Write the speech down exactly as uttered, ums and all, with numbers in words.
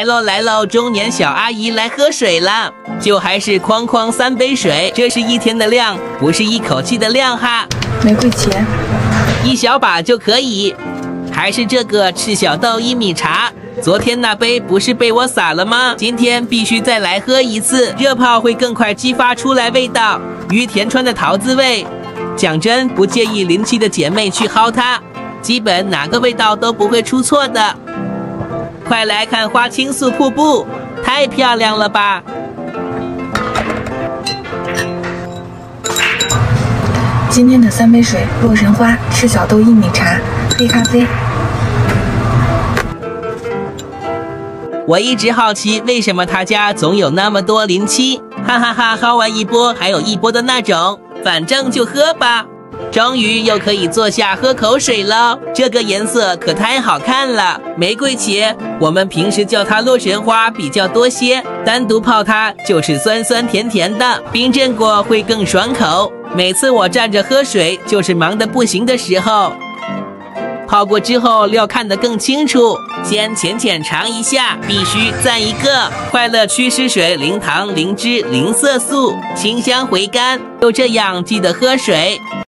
来喽来喽，中年小阿姨来喝水了，就还是哐哐三杯水，这是一天的量，不是一口气的量哈。 玫瑰茄， 一小把就可以。还是这个赤小豆薏米茶，昨天那杯不是被我洒了吗？今天必须再来喝一次，热泡会更快激发出来味道。于田川的桃子味，讲真不介意邻居的姐妹去薅它，基本哪个味道都不会出错的。快来看花青素瀑布，太漂亮了吧！ 今天的三杯水：洛神花、赤小豆薏米茶、黑咖啡。 我一直好奇，为什么他家总有那么多零七？哈哈哈，薅完一波还有一波的那种，反正就喝吧。终于又可以坐下喝口水了，这个颜色可太好看了。玫瑰茄，我们平时叫它洛神花比较多些，单独泡它就是酸酸甜甜的，冰镇过会更爽口。每次我站着喝水，就是忙得不行的时候。泡过之后料看得更清楚，先浅浅尝一下，必须赞一个。快乐祛湿水，零糖零脂零色素，清香回甘。就这样记得喝水，